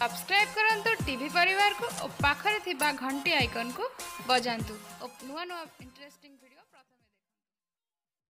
subscribe करंतु TV परिवार को और पाखरे थिबा घंटी आइकन को बजांतु और नुआ नुआ इंटरेस्टिंग वीडियो